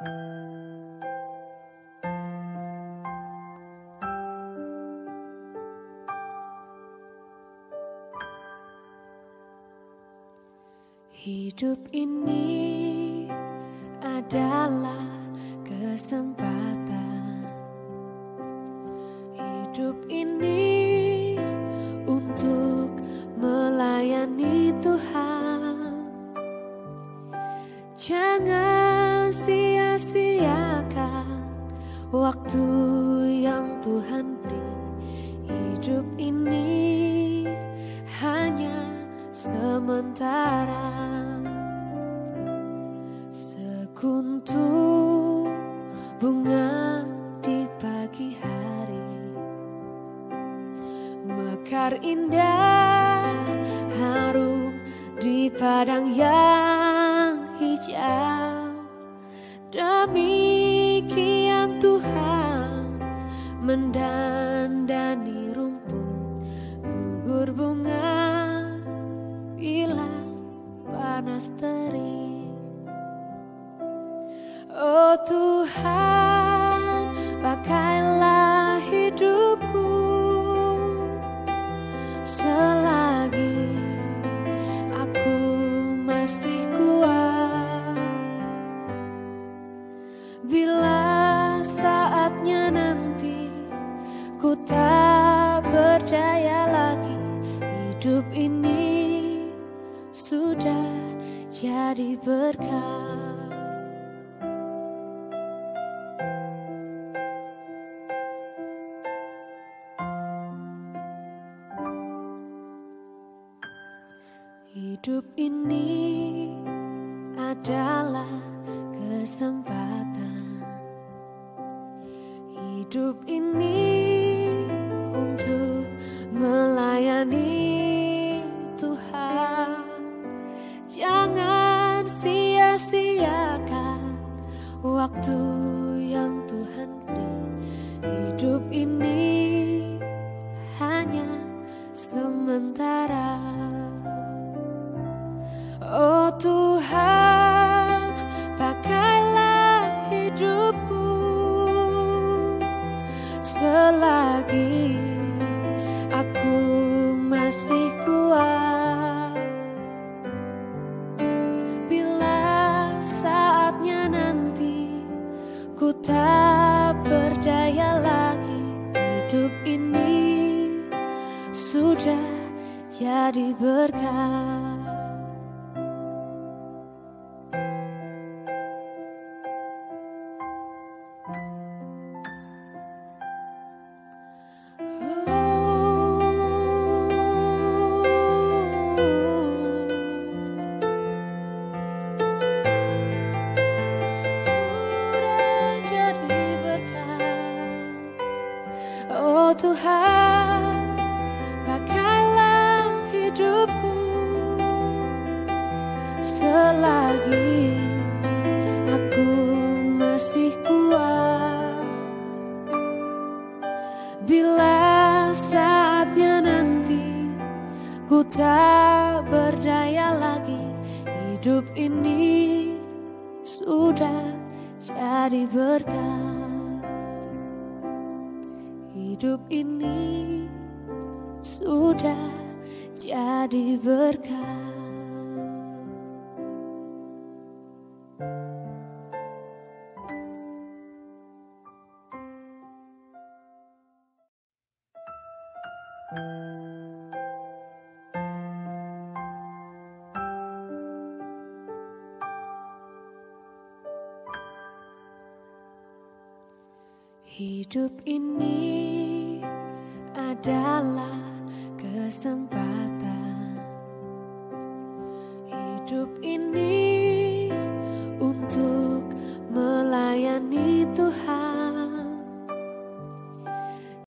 Hidup ini adalah kesempatan. Hidup ini untuk melayani Tuhan. Jangan sia-siakan waktu yang Tuhan beri. Hidup ini hanya sementara. Sekuntum bunga di pagi hari, mekar indah harum di padang yang hijau. Demikian Tuhan mendandani rumput, gugur bunga bila panas terik. Oh Tuhan, pakailah hidupku selagi aku masih kuat. Bila saatnya nanti ku tak berdaya lagi, hidup ini sudah jadi berkah. Hidup ini adalah kesempatan. Hidup ini untuk melayani Tuhan. Jangan sia-siakan waktu yang Tuhan beri. Hidup ini hanya sementara. Oh Tuhan, pakailah hidupku selagi aku masih kuat. Bila saatnya nanti ku tak berdaya lagi, hidup ini sudah jadi berkah. Tuhan, pakailah hidupku selagi aku masih kuat. Bila saatnya nanti ku tak berdaya lagi, hidup ini sudah jadi berkah. Hidup ini sudah jadi berkah. Hidup ini adalah kesempatan.